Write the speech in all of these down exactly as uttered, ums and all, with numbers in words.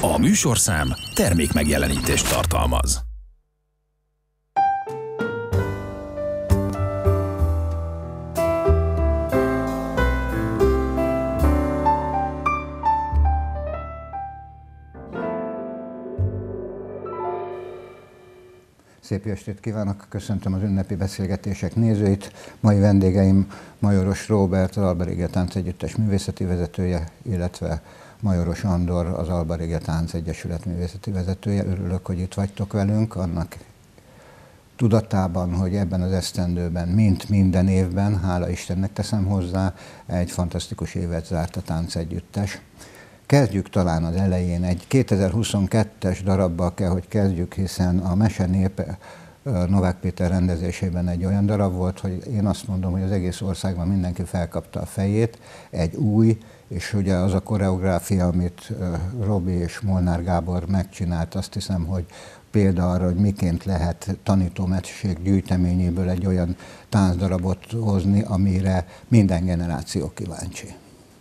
A műsorszám termékmegjelenítést tartalmaz. Szép estét kívánok, köszöntöm az ünnepi beszélgetések nézőit. Mai vendégeim Majoros Róbert, az Alba Régia Táncegyüttes művészeti vezetője, illetve Majoros Andor, az Alba Régia Táncegyesület művészeti vezetője. Örülök, hogy itt vagytok velünk, annak tudatában, hogy ebben az esztendőben, mint minden évben, hála Istennek teszem hozzá, egy fantasztikus évet zárt a Táncegyüttes. Kezdjük talán az elején, egy kétezer-huszonkettes darabbal kell, hogy kezdjük, hiszen a Mese népe Novák Péter rendezésében egy olyan darab volt, hogy én azt mondom, hogy az egész országban mindenki felkapta a fejét, egy új, és ugye az a koreográfia, amit Robi és Molnár Gábor megcsinált, azt hiszem, hogy példa arra, hogy miként lehet tanítómeséség gyűjteményéből egy olyan táncdarabot hozni, amire minden generáció kíváncsi.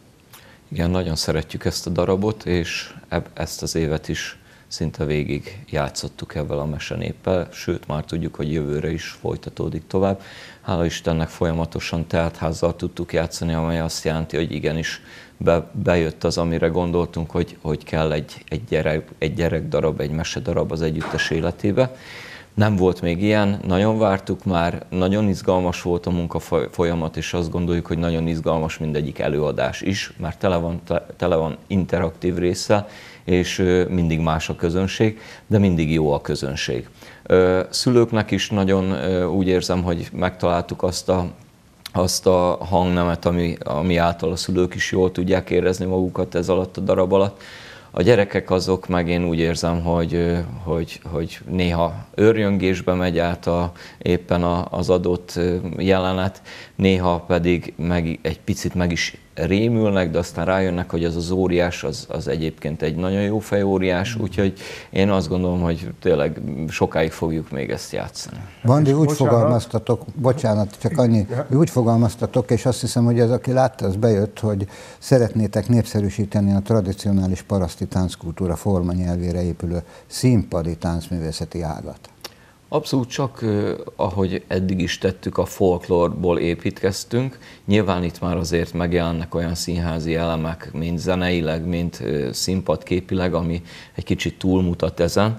Igen, nagyon szeretjük ezt a darabot, és ezt az évet is szinte végig játszottuk ebben a mesenéppel, sőt már tudjuk, hogy jövőre is folytatódik tovább. Hála Istennek folyamatosan teltházzal tudtuk játszani, amely azt jelenti, hogy igenis be, bejött az, amire gondoltunk, hogy, hogy kell egy, egy, gyerek, egy gyerekdarab, egy mesedarab az együttes életébe. Nem volt még ilyen, nagyon vártuk már, nagyon izgalmas volt a munka folyamat, és azt gondoljuk, hogy nagyon izgalmas mindegyik előadás is, mert tele van, tele van interaktív része, és mindig más a közönség, de mindig jó a közönség. Szülőknek is nagyon úgy érzem, hogy megtaláltuk azt a, azt a hangnemet, ami, ami által a szülők is jól tudják érezni magukat ez alatt a darab alatt. A gyerekek azok meg én úgy érzem, hogy, hogy, hogy néha őrjöngésbe megy át a, éppen az adott jelenet, néha pedig meg, egy picit meg is rémülnek, de aztán rájönnek, hogy az az óriás, az, az egyébként egy nagyon jó fejóriás, úgyhogy én azt gondolom, hogy tényleg sokáig fogjuk még ezt játszani. Bandi, úgy fogalmaztatok, bocsánat, csak annyi, úgy fogalmaztatok, és azt hiszem, hogy ez, aki látta, az bejött, hogy szeretnétek népszerűsíteni a tradicionális paraszti tánckultúra formanyelvére épülő színpadi táncművészeti ágat. Abszolút csak, ahogy eddig is tettük, a folklórból építkeztünk. Nyilván itt már azért megjelennek olyan színházi elemek, mint zeneileg, mint színpadképileg, ami egy kicsit túlmutat ezen.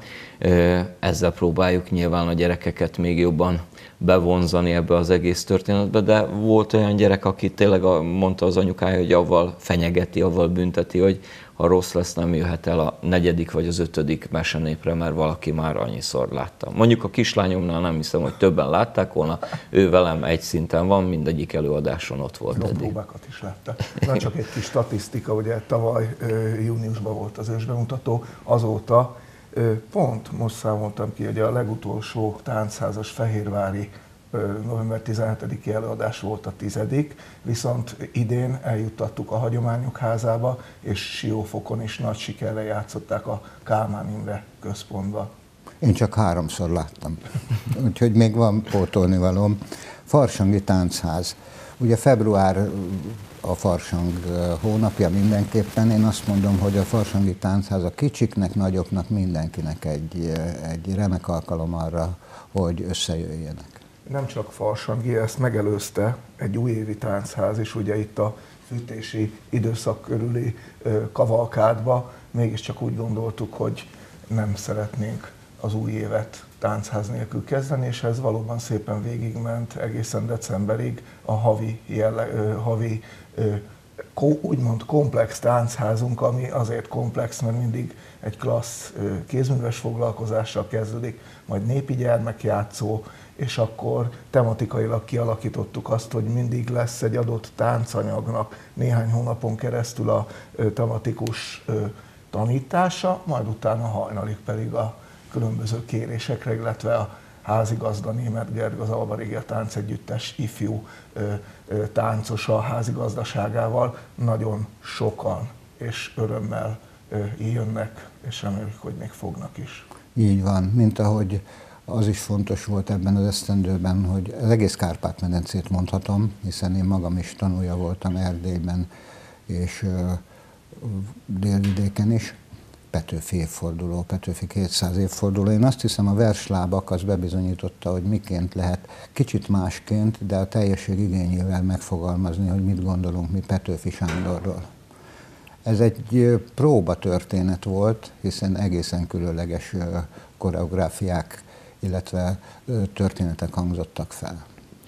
Ezzel próbáljuk nyilván a gyerekeket még jobban bevonzani ebbe az egész történetbe, de volt olyan gyerek, aki tényleg mondta az anyukája, hogy avval fenyegeti, avval bünteti, hogy ha rossz lesz, nem jöhet el a negyedik vagy az ötödik mesenépre, mert valaki már annyiszor látta. Mondjuk a kislányomnál nem hiszem, hogy többen látták volna, ő velem egy szinten van, mindegyik előadáson ott volt eddig. Próbákat is látta. Na csak egy kis statisztika, ugye tavaly júniusban volt az ősbemutató, azóta pont most számoltam ki, hogy a legutolsó táncházas fehérvári november tizenhetediki előadás volt a tizedik, viszont idén eljuttattuk a Hagyományok Házába, és Siófokon is nagy sikerrel játszották a Kálmán Imre Központba. Én csak háromszor láttam, úgyhogy még van pótolnivalóm. Farsangi Táncház. Ugye február a farsang hónapja mindenképpen. Én azt mondom, hogy a Farsangi Táncház a kicsiknek, nagyoknak, mindenkinek egy, egy remek alkalom arra, hogy összejöjjenek. Nem csak farsangi, ezt megelőzte egy újévi táncház is, ugye itt a fűtési időszak körüli kavalkádba, mégiscsak úgy gondoltuk, hogy nem szeretnénk az új évet táncház nélkül kezdeni, és ez valóban szépen végigment egészen decemberig a havi, jelle, havi úgymond komplex táncházunk, ami azért komplex, mert mindig egy klassz kézműves foglalkozással kezdődik, majd népi gyermekjátszó, és akkor tematikailag kialakítottuk azt, hogy mindig lesz egy adott táncanyagnak néhány hónapon keresztül a tematikus tanítása, majd utána hajnalig pedig a különböző kérésekre, illetve a házigazda Németh Gergő, az Alba Régia Táncegyüttes ifjú táncosa házigazdaságával nagyon sokan és örömmel jönnek, és reméljük, hogy még fognak is. Így van, mint ahogy az is fontos volt ebben az esztendőben, hogy az egész Kárpát-medencét mondhatom, hiszen én magam is tanulja voltam Erdélyben és Délvidéken is, Petőfi évforduló, Petőfi kétszáz évforduló. Én azt hiszem, a verslábak az bebizonyította, hogy miként lehet kicsit másként, de a teljesség igényével megfogalmazni, hogy mit gondolunk mi Petőfi Sándorról. Ez egy próbatörténet volt, hiszen egészen különleges koreográfiák, illetve történetek hangzottak fel.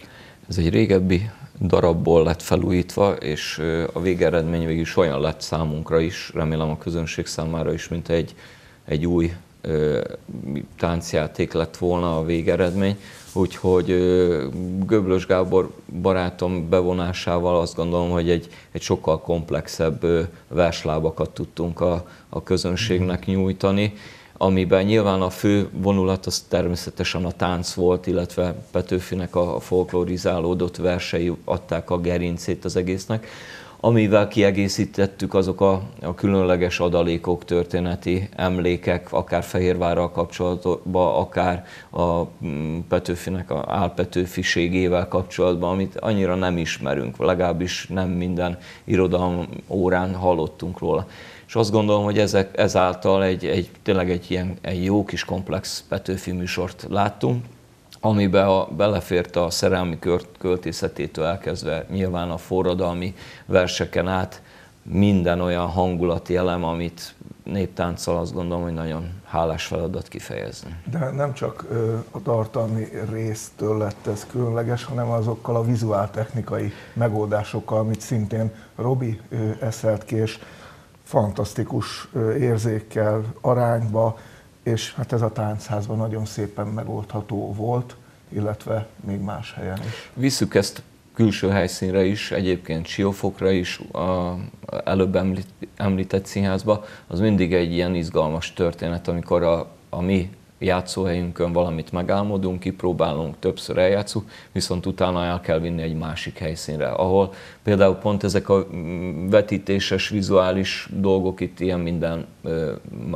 Ez egy régebbi darabból lett felújítva, és a végeredmény végül is olyan lett számunkra is, remélem a közönség számára is, mint egy, egy új ö, táncjáték lett volna a végeredmény. Úgyhogy ö, Göblös Gábor barátom bevonásával azt gondolom, hogy egy, egy sokkal komplexebb ö, verslábakat tudtunk a, a közönségnek nyújtani, amiben nyilván a fő vonulat az természetesen a tánc volt, illetve Petőfinek a folklorizálódott versei adták a gerincét az egésznek, amivel kiegészítettük azok a, a különleges adalékok, történeti emlékek, akár Fehérvárral kapcsolatban, akár a Petőfinek a álpetőfiségével kapcsolatban, amit annyira nem ismerünk, legalábbis nem minden irodalom órán hallottunk róla. És azt gondolom, hogy ezek, ezáltal egy, egy, tényleg egy, ilyen, egy jó kis komplex Petőfi műsort láttunk, amiben a, belefért a szerelmi költészetétől elkezdve nyilván a forradalmi verseken át minden olyan hangulati elem, amit néptánccal azt gondolom, hogy nagyon hálás feladat kifejezni. De nem csak a tartalmi résztől lett ez különleges, hanem azokkal a vizuáltechnikai megoldásokkal, amit szintén Robi eszelt ki, és fantasztikus érzékkel, arányba, és hát ez a táncházban nagyon szépen megoldható volt, illetve még más helyen is. Visszük ezt külső helyszínre is, egyébként Siófokra is, a előbb említett színházba, az mindig egy ilyen izgalmas történet, amikor a, a mi játszóhelyünkön valamit megálmodunk, kipróbálunk, többször eljátszunk, viszont utána el kell vinni egy másik helyszínre, ahol például pont ezek a vetítéses, vizuális dolgok, itt ilyen minden ö,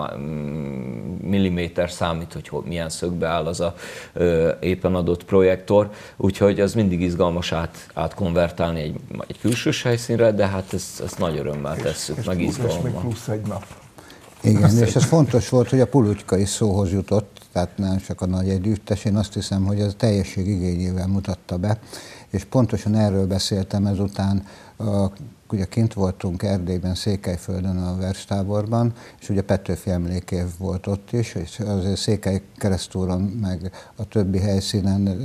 milliméter számít, hogy milyen szögbe áll az a ö, éppen adott projektor, úgyhogy ez mindig izgalmas át, átkonvertálni egy, egy külsős helyszínre, de hát ezt, ezt nagy örömmel tesszük, és, meg izgalommal. És még plusz egy nap. Igen, és ez fontos volt, hogy a Pulutyka is szóhoz jutott, tehát nem csak a nagy együttes, én azt hiszem, hogy ez a teljesség igényével mutatta be, és pontosan erről beszéltem ezután, ugye kint voltunk Erdélyben, Székelyföldön a verstáborban, és ugye Petőfi emlékév volt ott is, és azért Székelykeresztúron meg a többi helyszínen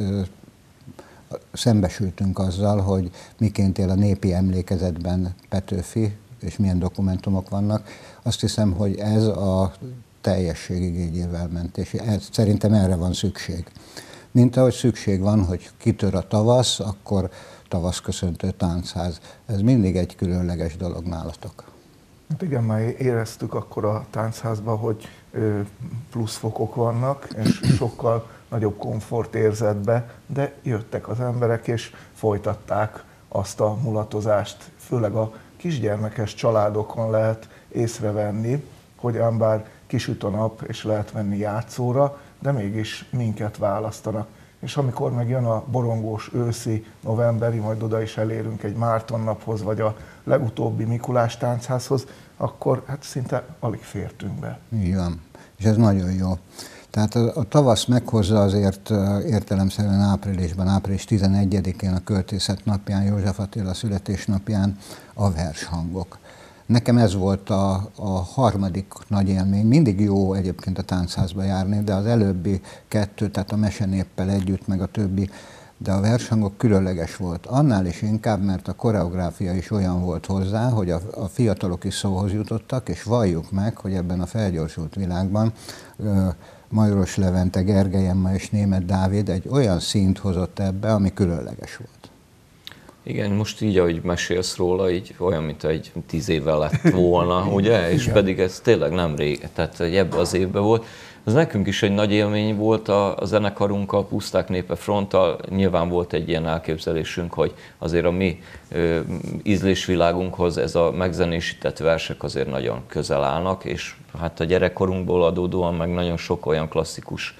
szembesültünk azzal, hogy miként él a népi emlékezetben Petőfi, és milyen dokumentumok vannak. Azt hiszem, hogy ez a teljesség igényével ment, és ez, szerintem erre van szükség. Mint ahogy szükség van, hogy kitör a tavasz, akkor tavaszköszöntő táncház. Ez mindig egy különleges dolog nálatok. Hát igen, már éreztük akkor a táncházban, hogy pluszfokok vannak, és sokkal nagyobb komfortérzetbe, de jöttek az emberek, és folytatták azt a mulatozást, főleg a kisgyermekes családokon lehet észrevenni, hogy ám bár kisüt a nap, és lehet venni játszóra, de mégis minket választanak. És amikor megjön a borongós őszi, novemberi, majd oda is elérünk egy Márton naphoz, vagy a legutóbbi Mikulás táncházhoz, akkor hát szinte alig fértünk be. Így van, és ez nagyon jó. Tehát a, a tavasz meghozza azért értelemszerűen áprilisban, április tizenegyedikén a Költészet napján, József Attila születésnapján a vershangok. Nekem ez volt a, a harmadik nagy élmény. Mindig jó egyébként a táncházba járni, de az előbbi kettő, tehát a Mesenéppel együtt, meg a többi, de a vershangok különleges volt. Annál is inkább, mert a koreográfia is olyan volt hozzá, hogy a, a fiatalok is szóhoz jutottak, és valljuk meg, hogy ebben a felgyorsult világban Majoros Levente, Gergely Emma és Németh Dávid egy olyan színt hozott ebbe, ami különleges volt. Igen, most így, ahogy mesélsz róla, így olyan, mint egy tíz évvel lett volna, ugye? És igen. Pedig ez tényleg nem rég, tehát ebben az évben volt. Ez nekünk is egy nagy élmény volt a, a zenekarunkkal, Puszták Népe Fronttal. Nyilván volt egy ilyen elképzelésünk, hogy azért a mi ö, ízlésvilágunkhoz ez a megzenésített versek azért nagyon közel állnak, és hát a gyerekkorunkból adódóan meg nagyon sok olyan klasszikus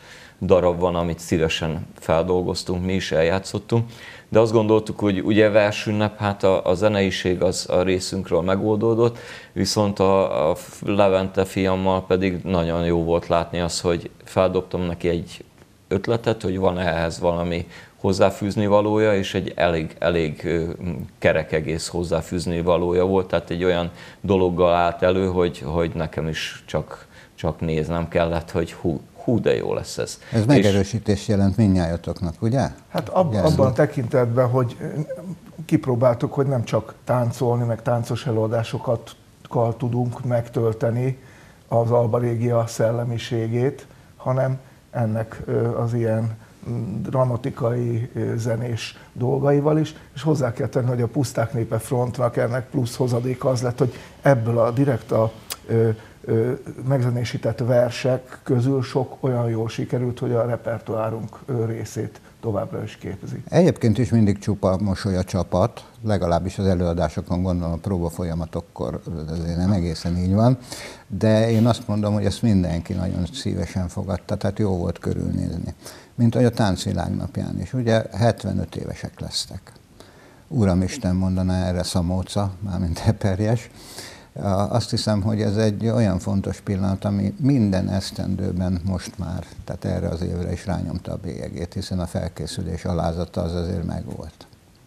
darab van, amit szívesen feldolgoztunk, mi is eljátszottunk. De azt gondoltuk, hogy ugye versünnep, hát a, a zeneiség az a részünkről megoldódott, viszont a, a Levente fiammal pedig nagyon jó volt látni azt, hogy feldobtam neki egy ötletet, hogy van ehhez valami hozzáfűzni valója, és egy elég, elég kerek egész hozzáfűzni valója volt, tehát egy olyan dologgal állt elő, hogy, hogy nekem is csak, csak néznem kellett, hogy hú, hú, de jó lesz ez. Ez megerősítés jelent mindnyájatoknak, ugye? Hát ab, abban a tekintetben, hogy kipróbáltuk, hogy nem csak táncolni, meg táncos előadásokat tudunk megtölteni az Alba Regia szellemiségét, hanem ennek az ilyen dramatikai, zenés dolgaival is, és hozzá kell tenni, hogy a Puszták Népe Frontnak ennek plusz hozadéka az lett, hogy ebből a direkt a ö, ö, megzenésített versek közül sok olyan jól sikerült, hogy a repertoárunk részét továbbra is képezi. Egyébként is mindig csupa mosoly a csapat, legalábbis az előadásokon, gondolom a próba folyamatokkor azért nem egészen így van, de én azt mondom, hogy ezt mindenki nagyon szívesen fogadta, tehát jó volt körülnézni. Mint ahogy a Táncvilágnapján is, ugye hetvenöt évesek lesztek. Uramisten mondaná erre Szamóca, mármint Eperjes. Azt hiszem, hogy ez egy olyan fontos pillanat, ami minden esztendőben most már, tehát erre az évre is rányomta a bélyegét, hiszen a felkészülés alázata az azért megvolt.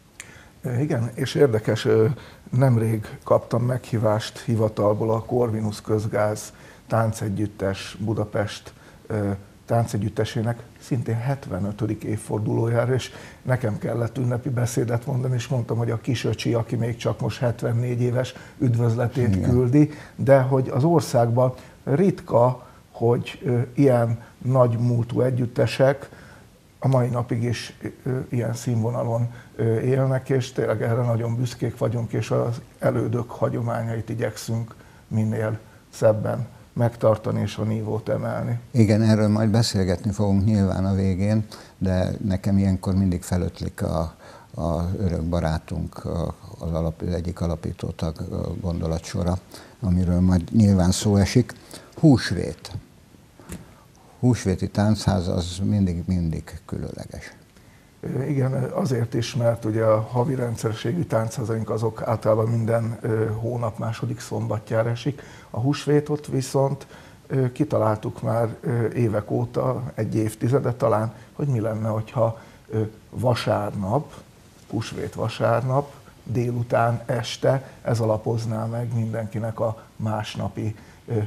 Igen, és érdekes, nemrég kaptam meghívást hivatalból a Corvinus Közgáz táncegyüttes Budapest táncegyüttesének szintén hetvenötödik évfordulójára, és nekem kellett ünnepi beszédet mondani, és mondtam, hogy a kisöcsi, aki még csak most hetvennégy éves, üdvözletét Igen. küldi, de hogy az országban ritka, hogy ilyen nagy múltú együttesek a mai napig is ilyen színvonalon élnek, és tényleg erre nagyon büszkék vagyunk, és az elődök hagyományait igyekszünk minél szebben megtartani és a nívót emelni. Igen, erről majd beszélgetni fogunk nyilván a végén, de nekem ilyenkor mindig felötlik a, a örök barátunk, az alap, egyik alapítótag gondolatsora, amiről majd nyilván szó esik. Húsvét. Húsvéti táncház az mindig-mindig különleges. Igen, azért is, mert ugye a havi rendszerességű táncházaink azok általában minden hónap második szombatjára esik. A húsvétot viszont kitaláltuk már évek óta, egy évtizede talán, hogy mi lenne, hogyha vasárnap, húsvét vasárnap, délután, este ez alapozná meg mindenkinek a másnapi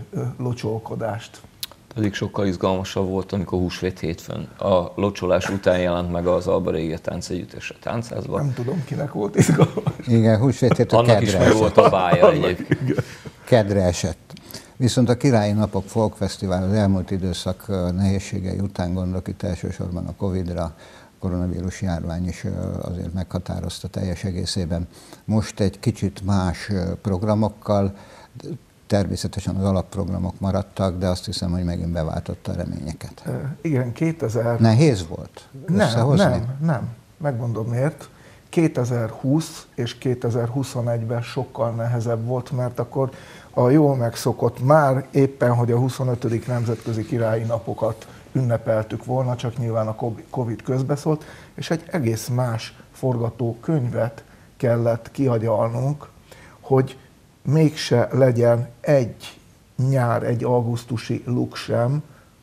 locsolkodást. Pedig sokkal izgalmasabb volt, amikor húsvét hétfőn a locsolás után jelent meg az Alba Regia táncegyüttes a táncházban. Nem tudom, kinek volt izgalmas. Igen, húsvét hétfőn kedre is meg volt a bája egyébként. Kedre esett. Viszont a Királyi Napok Folk Fesztivál az elmúlt időszak nehézségei után, gondolok itt elsősorban a Covidra, a koronavírus járvány is azért meghatározta teljes egészében. Most egy kicsit más programokkal, természetesen az alapprogramok maradtak, de azt hiszem, hogy megint beváltotta a reményeket. E, igen, kétezer... Nehéz volt összehozni? Nem, nem, nem. Megmondom miért. kétezer-húsz és kétezer-huszonegyben sokkal nehezebb volt, mert akkor a jól megszokott, már éppen, hogy a huszonötödik nemzetközi királyi napokat ünnepeltük volna, csak nyilván a Covid közbeszólt, és egy egész más forgatókönyvet kellett kihagyalnunk, hogy mégse legyen egy nyár, egy augusztusi luk sem,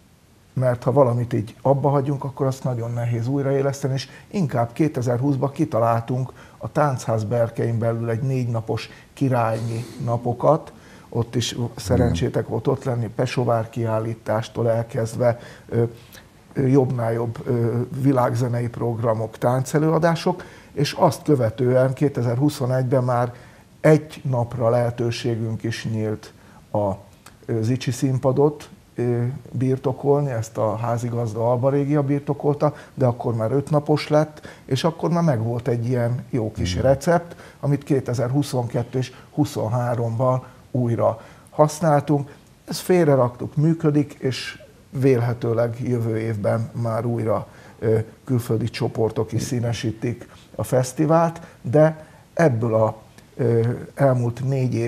mert ha valamit így abba hagyunk, akkor azt nagyon nehéz újraéleszteni, és inkább kétezer-húszban kitaláltunk a Táncház berkein belül egy négy napos királyi napokat, ott is szerencsétek volt ott lenni, Pesovár kiállítástól elkezdve ö, ö, jobbnál jobb ö, világzenei programok, táncelőadások, és azt követően kétezer-huszonegyben már egy napra lehetőségünk is nyílt a Zicsi színpadot birtokolni, ezt a házigazda Alba Regia birtokolta, de akkor már öt napos lett, és akkor már megvolt egy ilyen jó kis recept, amit kétezer-huszonkettő és huszonháromban újra használtunk. Ezt félreraktuk, működik, és vélhetőleg jövő évben már újra külföldi csoportok is színesítik a fesztivált, de ebből a elmúlt négy év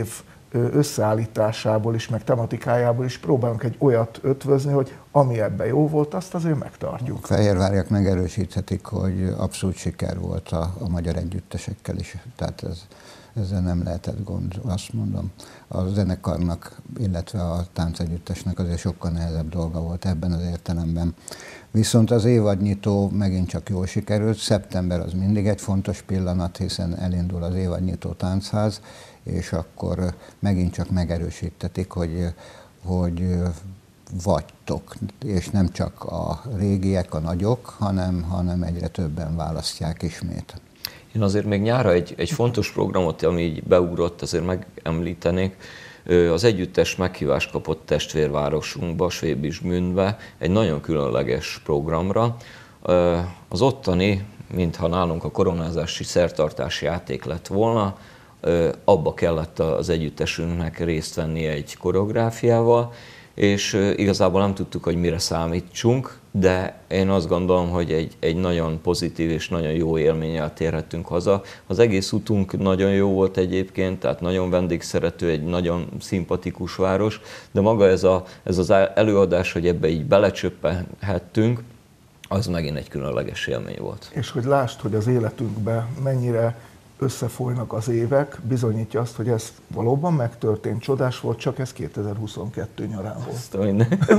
összeállításából is, meg tematikájából is próbálunk egy olyat ötvözni, hogy ami ebben jó volt, azt azért megtartjuk. A fehérváriak megerősíthetik, hogy abszolút siker volt a, a magyar együttesekkel is, tehát ez, ezzel nem lehetett gond, azt mondom. A zenekarnak, illetve a táncegyüttesnek azért sokkal nehezebb dolga volt ebben az értelemben. Viszont az évadnyitó megint csak jól sikerült, szeptember az mindig egy fontos pillanat, hiszen elindul az évadnyitó táncház, és akkor megint csak megerősítetik, hogy, hogy vagytok, és nem csak a régiek, a nagyok, hanem, hanem egyre többen választják ismét. Én azért még nyára egy, egy fontos programot, ami így beugrott, azért megemlítenék. Az együttes meghívást kapott testvérvárosunkba, Schwäbisch-Gmündbe egy nagyon különleges programra. Az ottani, mintha nálunk a koronázási szertartási játék lett volna, abba kellett az együttesünknek részt venni egy koreográfiával, és igazából nem tudtuk, hogy mire számítsunk, de én azt gondolom, hogy egy, egy nagyon pozitív és nagyon jó élménnyel térhettünk haza. Az egész utunk nagyon jó volt egyébként, tehát nagyon vendégszerető, egy nagyon szimpatikus város, de maga ez, a, ez az előadás, hogy ebbe így belecsöppenhettünk, az megint egy különleges élmény volt. És hogy lásd, hogy az életünkben mennyire összefolynak az évek, bizonyítja azt, hogy ez valóban megtörtént, csodás volt, csak ez kétezer-huszonkettő nyarán volt.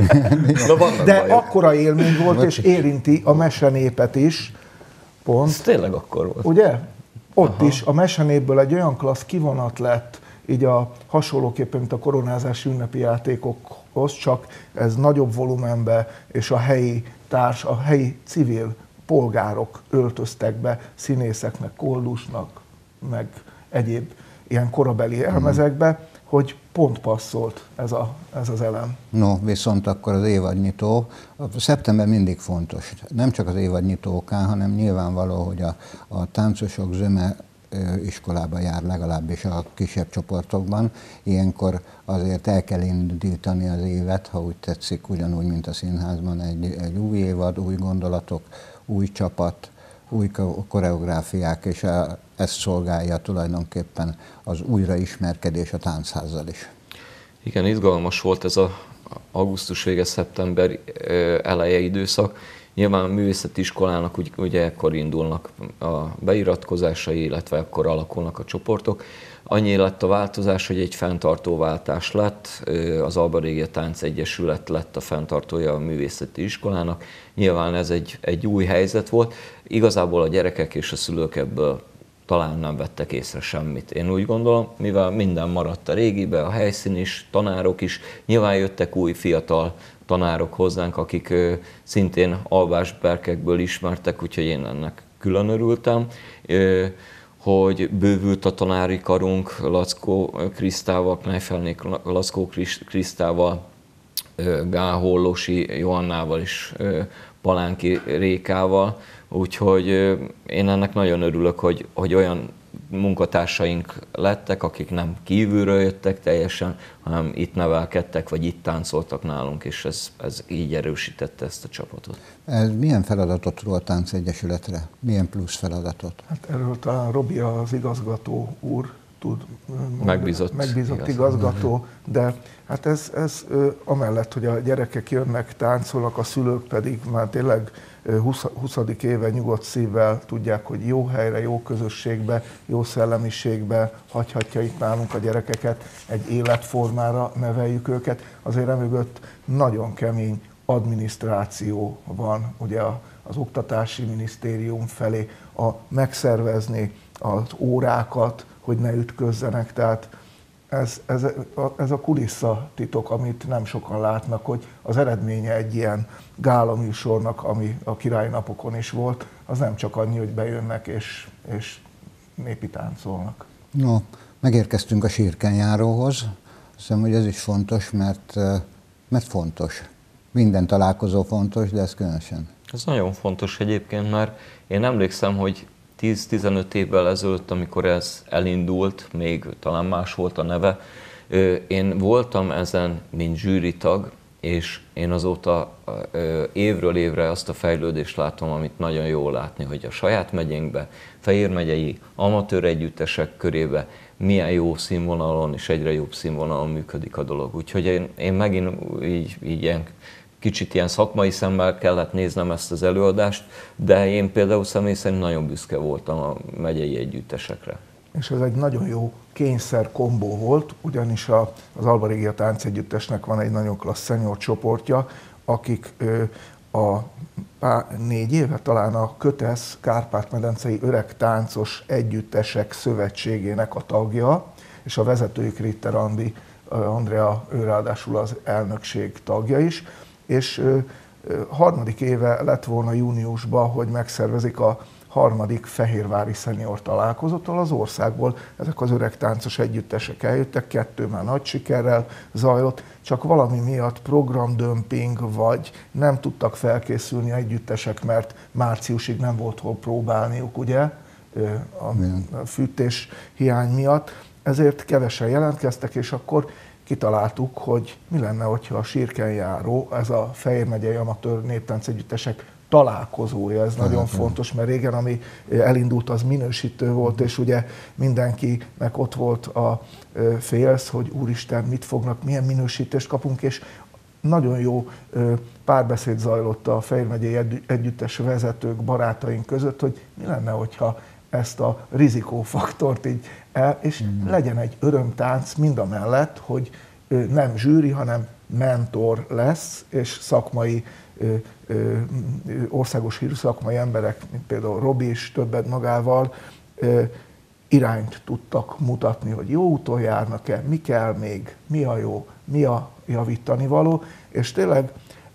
De akkora élmény volt, és érinti a mesenépet is, pont. Ez tényleg akkor volt. Ugye? Ott Aha. is a mesenépből egy olyan klassz kivonat lett, így a hasonlóképpen, mint a koronázási ünnepi játékokhoz, csak ez nagyobb volumenbe, és a helyi társ, a helyi civil polgárok öltöztek be, színészeknek, koldusnak, meg egyéb ilyen korabeli elmezekbe, mm. hogy pont passzolt ez, a, ez az elem. No, viszont akkor az évadnyitó, a szeptember mindig fontos. Nem csak az évadnyitó okán, hanem nyilvánvaló, hogy a, a táncosok zöme iskolába jár, legalábbis a kisebb csoportokban. Ilyenkor azért el kell indítani az évet, ha úgy tetszik, ugyanúgy, mint a színházban, egy, egy új évad, új gondolatok, új csapat, új koreográfiák, és ezt szolgálja tulajdonképpen az újraismerkedés a táncházzal is. Igen, izgalmas volt ez az augusztus vége, szeptember eleje időszak. Nyilván a művészeti iskolának ugye, ugye ekkor indulnak a beiratkozásai, illetve akkor alakulnak a csoportok. Annyi lett a változás, hogy egy fenntartóváltás lett, az Alba Regia Táncegyesület lett a fenntartója a művészeti iskolának. Nyilván ez egy, egy új helyzet volt. Igazából a gyerekek és a szülők ebből talán nem vettek észre semmit. Én úgy gondolom, mivel minden maradt a régibe, a helyszín is, tanárok is, nyilván jöttek új fiatal tanárok hozzánk, akik szintén alvásberkekből ismertek, úgyhogy én ennek külön örültem, hogy bővült a tanári karunk Lackó Krisztával, Kneifelnék Lackó Krisztával, Gáhollósi Johannával és Palánki Rékával, úgyhogy én ennek nagyon örülök, hogy, hogy olyan munkatársaink lettek, akik nem kívülről jöttek teljesen, hanem itt nevelkedtek, vagy itt táncoltak nálunk, és ez, ez így erősítette ezt a csapatot. Ez milyen feladatot ró a Táncegyesületre? Milyen plusz feladatot? Hát erről talán Robi, az igazgató úr tud, megbízott, megbízott igazgató, de hát ez, ez amellett, hogy a gyerekek jönnek, táncolnak, a szülők pedig már tényleg huszadik éve nyugodt szívvel tudják, hogy jó helyre, jó közösségbe, jó szellemiségbe hagyhatja itt nálunk a gyerekeket, egy életformára neveljük őket. Azért emögött nagyon kemény adminisztráció van, ugye az Oktatási Minisztérium felé, a megszervezni az órákat, hogy ne ütközzenek, tehát ez, ez, ez a kulisszatitok, amit nem sokan látnak, hogy az eredménye egy ilyen gála műsornak, ami a királynapokon is volt, az nem csak annyi, hogy bejönnek és, és népi táncolnak. No, megérkeztünk a sírkenyjáróhoz. Hiszem, hogy ez is fontos, mert, mert fontos. Minden találkozó fontos, de ez különösen. Ez nagyon fontos egyébként, mert én emlékszem, hogy tíz-tizenöt évvel ezelőtt, amikor ez elindult, még talán más volt a neve, én voltam ezen, mint zsűritag, és én azóta évről évre azt a fejlődést látom, amit nagyon jól látni, hogy a saját megyénkbe, Fejér megyei amatőr együttesek körébe milyen jó színvonalon és egyre jobb színvonalon működik a dolog. Úgyhogy én, én megint így, így ilyen kicsit ilyen szakmai szemmel kellett néznem ezt az előadást, de én például személy szerint nagyon büszke voltam a megyei együttesekre. És ez egy nagyon jó kényszer kombó volt, ugyanis a, az Alba Regia Táncegyüttesnek van egy nagyon klassz senior csoportja, akik ö, a pár, négy éve talán a Kötesz Kárpát-medencei Öreg Táncos Együttesek Szövetségének a tagja, és a vezetőjük Ritter Andi, Andrea, ő ráadásul az elnökség tagja is, és ö, ö, harmadik éve lett volna júniusban, hogy megszervezik a harmadik fehérvári szenior találkozót, az országból ezek az öreg táncos együttesek eljöttek, kettő már nagy sikerrel zajlott, csak valami miatt programdömping, vagy nem tudtak felkészülni együttesek, mert márciusig nem volt hol próbálniuk, ugye, a fűtés hiány miatt, ezért kevesen jelentkeztek, és akkor kitaláltuk, hogy mi lenne, hogyha a Sírkenjáró, ez a Fejér megyei amatőr néptáncegyüttesek találkozója, ez nagyon fontos, mert régen, ami elindult, az minősítő volt, és ugye mindenkinek ott volt a félsz, hogy úristen, mit fognak, milyen minősítést kapunk, és nagyon jó párbeszéd zajlott a Fejér megyei együttes vezetők, barátaink között, hogy mi lenne, hogyha ezt a rizikófaktort így el, és mm. legyen egy örömtánc mind a mellett, hogy nem zsűri, hanem mentor lesz, és szakmai, országos hírű szakmai emberek, mint például Robi is többet magával, irányt tudtak mutatni, hogy jó úton járnak-e, mi kell még, mi a jó, mi a javítani való, és tényleg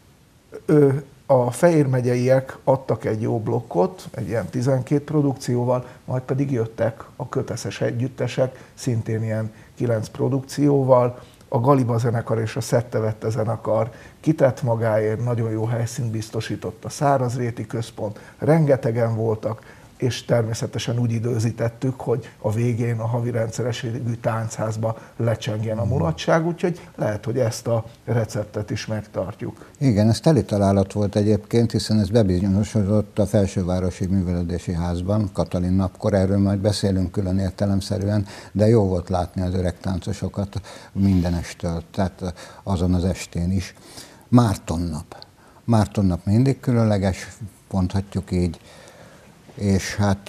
a Fejér megyeiek adtak egy jó blokkot, egy ilyen tizenkét produkcióval, majd pedig jöttek a köteszes együttesek, szintén ilyen kilenc produkcióval, a Galiba zenekar és a Szettevette zenekar kitett magáért, nagyon jó helyszínt biztosított a Szárazréti Központ, rengetegen voltak, és természetesen úgy időzítettük, hogy a végén a havi rendszerességű táncházba lecsengjen a mulatság, úgyhogy lehet, hogy ezt a receptet is megtartjuk. Igen, ez teli találat volt egyébként, hiszen ez bebizonyosodott a Felsővárosi Művelődési Házban, Katalin napkor, erről majd beszélünk külön értelemszerűen, de jó volt látni az öreg táncosokat minden estől, tehát azon az estén is. Márton nap. Márton nap mindig különleges, mondhatjuk így, és hát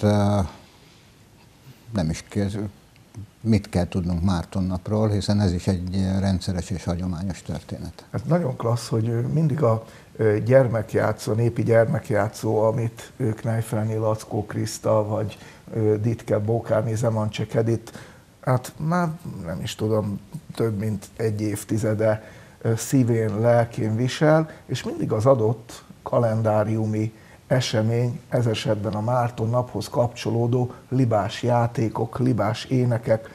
nem is kéz, mit kell tudnunk Márton napról, hiszen ez is egy rendszeres és hagyományos történet. Ez nagyon klassz, hogy mindig a gyermekjátszó, népi gyermekjátszó, amit Kneifelni Lackó Kriszta, vagy Ditke Bókárni Zemancsek Edith, hát már nem is tudom, több mint egy évtizede szívén, lelkén visel, és mindig az adott kalendáriumi esemény, ez esetben a Márton naphoz kapcsolódó libás játékok, libás énekek,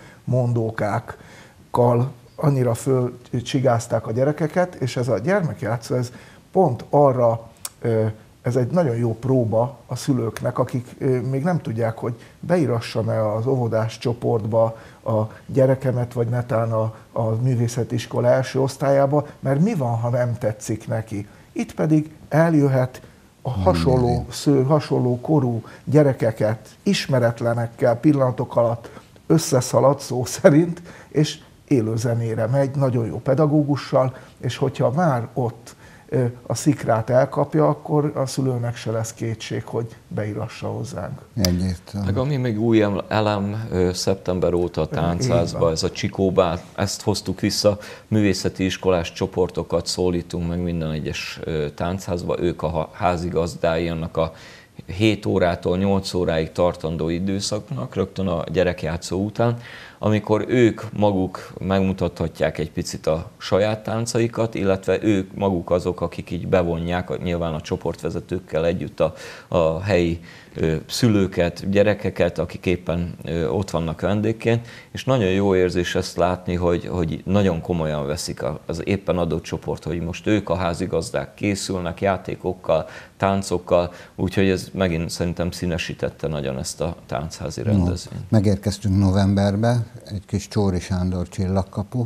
mondókákkal annyira fölcsigázták a gyerekeket, és ez a gyermekjátszó, ez pont arra, ez egy nagyon jó próba a szülőknek, akik még nem tudják, hogy beírassam-e az óvodás csoportba a gyerekemet, vagy netán a, a művészetiskola első osztályába, mert mi van, ha nem tetszik neki. Itt pedig eljöhet a hasonló sző, hasonló korú gyerekeket ismeretlenekkel pillanatok alatt összeszalad szó szerint, és élő zenére megy, nagyon jó pedagógussal, és hogyha már ott a szikrát elkapja, akkor a szülőnek se lesz kétség, hogy beírassa hozzánk. Egyértelmű. Meg ami még új elem szeptember óta a táncházba, ez a Csikóbá, ezt hoztuk vissza, művészeti iskolás csoportokat szólítunk meg minden egyes táncházba, ők a házigazdái annak a hét órától nyolc óráig tartandó időszaknak, rögtön a gyerekjátszó után, amikor ők maguk megmutathatják egy picit a saját táncaikat, illetve ők maguk azok, akik így bevonják nyilván a csoportvezetőkkel együtt a, a helyi ö, szülőket, gyerekeket, akik éppen ö, ott vannak vendégként, és nagyon jó érzés ezt látni, hogy, hogy nagyon komolyan veszik az éppen adott csoport, hogy most ők a házigazdák készülnek játékokkal, táncokkal, úgyhogy ez megint szerintem színesítette nagyon ezt a táncházi rendezvényt. No, megérkeztünk novemberbe, egy kis Csóri Sándor csillagkapu.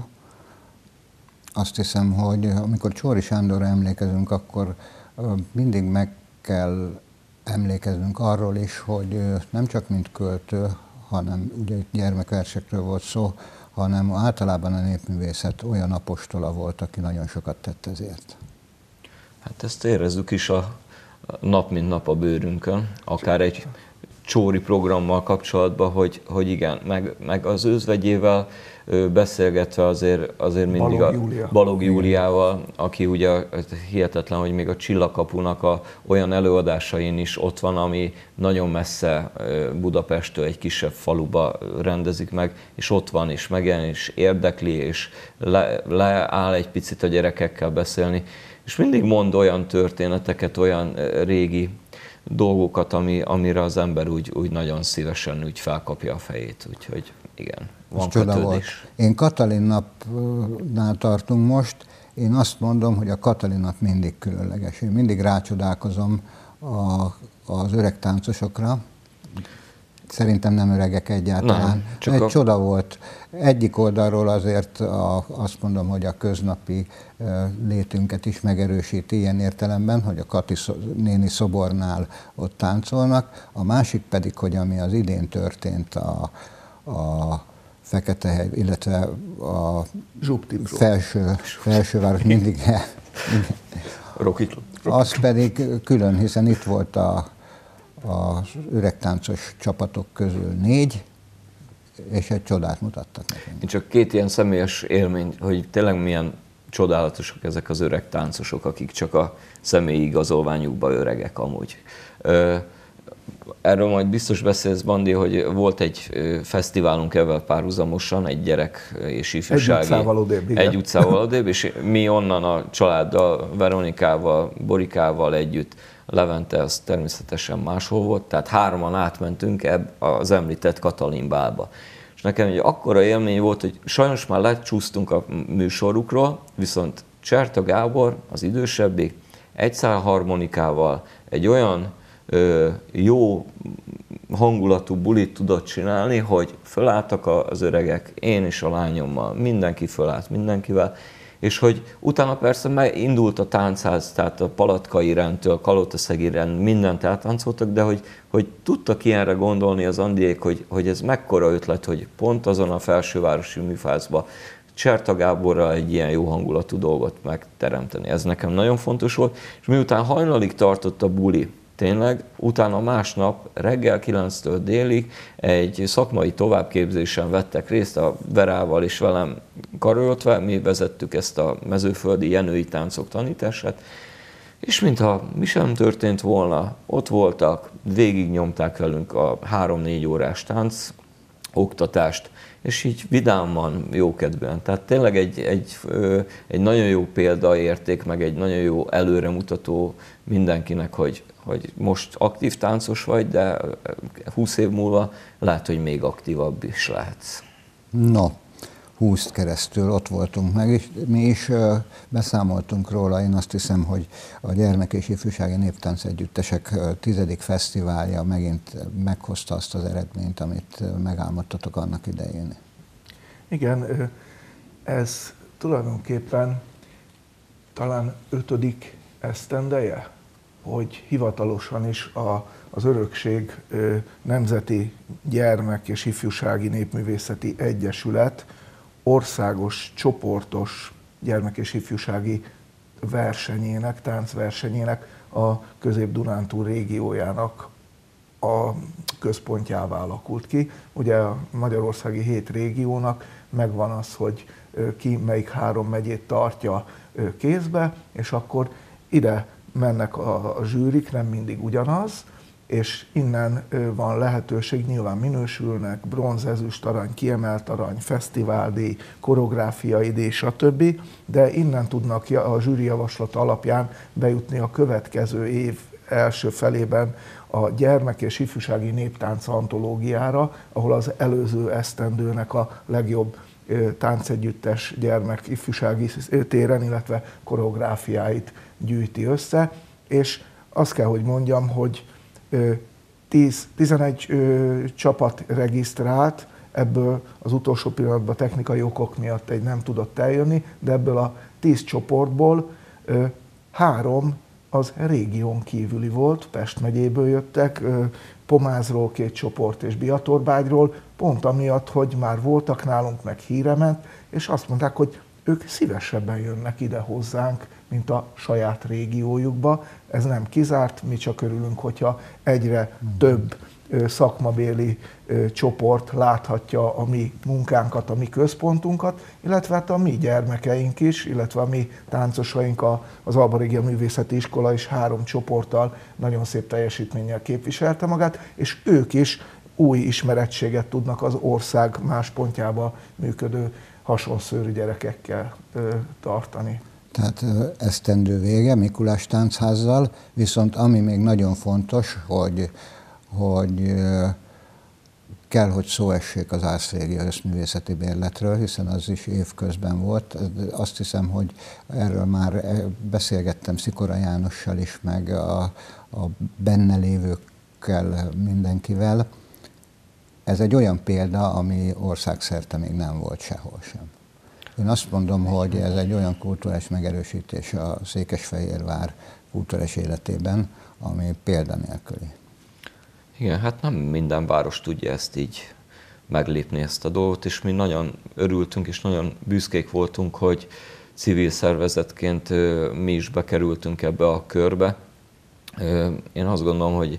Azt hiszem, hogy amikor Csóri Sándorra emlékezünk, akkor mindig meg kell emlékeznünk arról is, hogy nem csak mint költő, hanem ugye itt gyermekversekről volt szó, hanem általában a népművészet olyan apostola volt, aki nagyon sokat tett ezért. Hát ezt érezzük is a nap mint nap a bőrünkön, akár egy csóri programmal kapcsolatban, hogy, hogy igen, meg, meg az özvegyével beszélgetve azért, azért mindig Balog a Júlia. Balog Júliával, aki ugye hihetetlen, hogy még a Csillagkapunak a olyan előadásain is ott van, ami nagyon messze Budapesttől egy kisebb faluba rendezik meg, és ott van, és megjelen, és érdekli, és le, leáll egy picit a gyerekekkel beszélni, és mindig mond olyan történeteket, olyan régi dolgokat, ami, amire az ember úgy, úgy nagyon szívesen úgy felkapja a fejét, úgyhogy igen, van kötődés. Én Katalin napnál tartunk most, én azt mondom, hogy a Katalin nap mindig különleges. Én mindig rácsodálkozom a, az öreg táncosokra. Szerintem nem öregek egyáltalán. Nem, egy a... csoda volt. Egyik oldalról azért a, azt mondom, hogy a köznapi létünket is megerősíti ilyen értelemben, hogy a Kati néni szobornál ott táncolnak. A másik pedig, hogy ami az idén történt a, a Feketehegy, illetve a felső, felsőváros mindig, mindig az pedig külön, hiszen itt volt a az öregtáncos csapatok közül négy, és egy csodát mutattak nekünk. Én csak két ilyen személyes élmény, hogy tényleg milyen csodálatosak ezek az öreg táncosok, akik csak a személyi igazolványukba öregek amúgy. Erről majd biztos beszélsz, Bandi, hogy volt egy fesztiválunk ezzel párhuzamosan, egy gyerek és ifjúsági. Egy utcával odébb, igen. Egy utcával odébb, és mi onnan a családdal, Veronikával, Borikával együtt, Levente az természetesen máshol volt, tehát hárman átmentünk ebb az említett Katalin bálba. És nekem egy akkora élmény volt, hogy sajnos már lecsúsztunk a műsorukról, viszont Cserta Gábor, az idősebbik, egy szál harmonikával egy olyan ö, jó hangulatú bulit tudott csinálni, hogy fölálltak az öregek, én és a lányommal, mindenki fölállt mindenkivel, és hogy utána persze megindult a táncház, tehát a Palatkai rendtől, Kalotaszegi rend, mindent eltáncoltak, de hogy, hogy tudtak ilyenre gondolni az Andiék, hogy, hogy ez mekkora ötlet, hogy pont azon a felsővárosi műfázba Cserta Gáborral egy ilyen jó hangulatú dolgot megteremteni. Ez nekem nagyon fontos volt, és miután hajnalig tartott a buli, tényleg, utána másnap reggel kilenctől délig egy szakmai továbbképzésen vettek részt a Verával és velem karöltve, mi vezettük ezt a mezőföldi jenői táncok tanítását, és mintha mi sem történt volna, ott voltak, végignyomták velünk a három-négy órás tánc oktatást, és így vidáman, jókedvűen. Tehát tényleg egy, egy, egy nagyon jó példaérték, meg egy nagyon jó előremutató mindenkinek, hogy hogy most aktív táncos vagy, de húsz év múlva lehet, hogy még aktívabb is lehetsz. No, húsz keresztül ott voltunk meg, és mi is beszámoltunk róla. Én azt hiszem, hogy a Gyermek és Ifjúsági Néptánc Együttesek tizedik fesztiválja megint meghozta azt az eredményt, amit megálmodtatok annak idején. Igen, ez tulajdonképpen talán ötödik esztendeje, hogy hivatalosan is a, az Örökség Nemzeti Gyermek és Ifjúsági Népművészeti Egyesület országos, csoportos gyermek- és ifjúsági versenyének, táncversenyének a Közép-Dunántúl régiójának a központjává alakult ki. Ugye a magyarországi hét régiónak megvan az, hogy ki melyik három megyét tartja kézbe, és akkor ide mennek a, a zsűrik, nem mindig ugyanaz, és innen van lehetőség, nyilván minősülnek, bronz, ezüst arany, kiemelt arany, fesztiváldíj, koreográfiai díj, stb. De innen tudnak a zsűri javaslat alapján bejutni a következő év első felében a gyermek- és ifjúsági néptánc antológiára, ahol az előző esztendőnek a legjobb táncegyüttes gyermek ifjúsági téren, illetve koreográfiáit gyűjti össze, és azt kell, hogy mondjam, hogy tíz, tizenegy csapat regisztrált, ebből az utolsó pillanatban technikai okok miatt egy nem tudott eljönni, de ebből a tíz csoportból három az régión kívüli volt, Pest megyéből jöttek, Pomázról két csoport és Biatorbágyról, pont amiatt, hogy már voltak nálunk, meg híre ment, és azt mondták, hogy ők szívesebben jönnek ide hozzánk, mint a saját régiójukba. Ez nem kizárt, mi csak örülünk, hogyha egyre több szakmabéli csoport láthatja a mi munkánkat, a mi központunkat, illetve hát a mi gyermekeink is, illetve a mi táncosaink az Alba Regia Művészeti Iskola is három csoporttal nagyon szép teljesítménnyel képviselte magát, és ők is új ismerettséget tudnak az ország más pontjába működő hasonszőrű gyerekekkel tartani. Tehát esztendő vége Mikulás Táncházzal, viszont ami még nagyon fontos, hogy, hogy kell, hogy szó essék az Ars Regia összművészeti bérletről, hiszen az is évközben volt. Azt hiszem, hogy erről már beszélgettem Szikora Jánossal is, meg a, a benne lévőkkel, mindenkivel. Ez egy olyan példa, ami országszerte még nem volt sehol sem. Én azt mondom, hogy ez egy olyan kulturális megerősítés a Székesfehérvár kulturális életében, ami példanélküli. Igen, hát nem minden város tudja ezt így meglépni, ezt a dolgot, és mi nagyon örültünk és nagyon büszkék voltunk, hogy civil szervezetként mi is bekerültünk ebbe a körbe. Én azt gondolom, hogy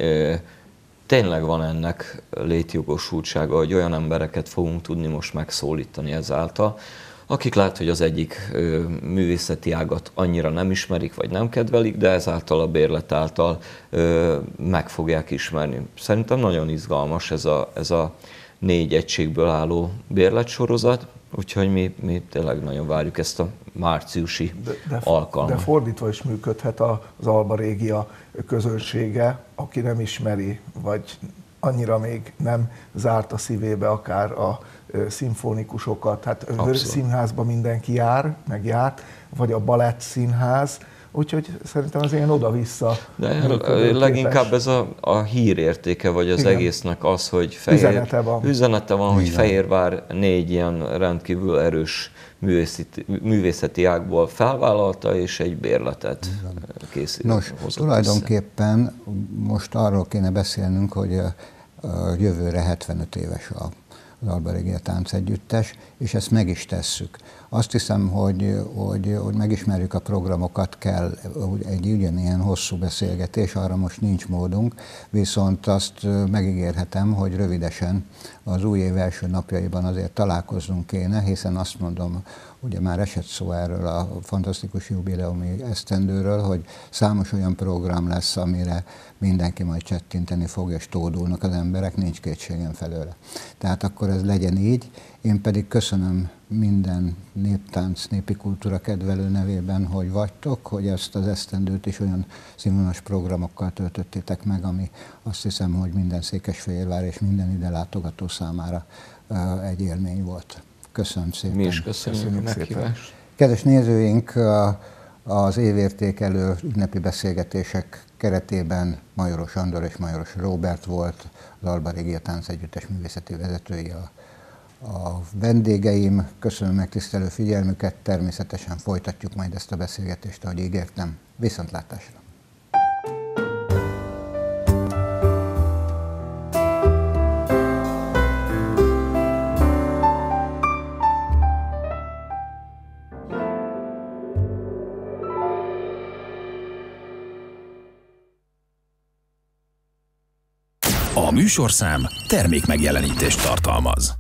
tényleg van ennek létjogosultsága, hogy olyan embereket fogunk tudni most megszólítani ezáltal, akik lehet, hogy az egyik ö, művészeti ágat annyira nem ismerik, vagy nem kedvelik, de ezáltal a bérlet által ö, meg fogják ismerni. Szerintem nagyon izgalmas ez a, ez a négy egységből álló bérletsorozat, úgyhogy mi, mi tényleg nagyon várjuk ezt a márciusi de, de, alkalmat. De fordítva is működhet az Alba Regia közönsége, aki nem ismeri, vagy annyira még nem zárt a szívébe akár a szimfonikusokat. Hát Vörös Színházba mindenki jár, meg járt, vagy a Balett Színház, úgyhogy szerintem az ilyen oda-vissza. De leginkább ez a, a hírértéke, vagy az Igen. egésznek az, hogy Fehér, üzenete van, üzenete van hogy Fehérvár négy ilyen rendkívül erős művészeti, művészeti ágból felvállalta, és egy bérletet készít. Nos, tulajdonképpen össze. Most arról kéne beszélnünk, hogy a, a jövőre hetvenöt éves a az Alba Regia Táncegyüttes, és ezt meg is tesszük. Azt hiszem, hogy, hogy, hogy megismerjük a programokat, kell egy ugyanilyen hosszú beszélgetés, arra most nincs módunk, viszont azt megígérhetem, hogy rövidesen az új év első napjaiban azért találkoznunk kéne, hiszen azt mondom, ugye már esett szó erről a fantasztikus jubileumi esztendőről, hogy számos olyan program lesz, amire mindenki majd csettinteni fog, és tódulnak az emberek, nincs kétségem felőle. Tehát akkor ez legyen így. Én pedig köszönöm minden néptánc, népi kultúra kedvelő nevében, hogy vagytok, hogy ezt az esztendőt is olyan színvonalas programokkal töltöttétek meg, ami azt hiszem, hogy minden Székesfehérvár és minden ide látogató számára egy élmény volt. Köszönöm szépen. Mi is köszönjük, köszönjük a meghívást. Kedves nézőink, az évértékelő ünnepi beszélgetések keretében Majoros Andor és Majoros Róbert volt, az Alba Regia Táncegyüttes művészeti vezetői a, a vendégeim. Köszönöm megtisztelő figyelmüket, természetesen folytatjuk majd ezt a beszélgetést, ahogy ígértem. Viszontlátásra! A műsorszám termék megjelenítést tartalmaz.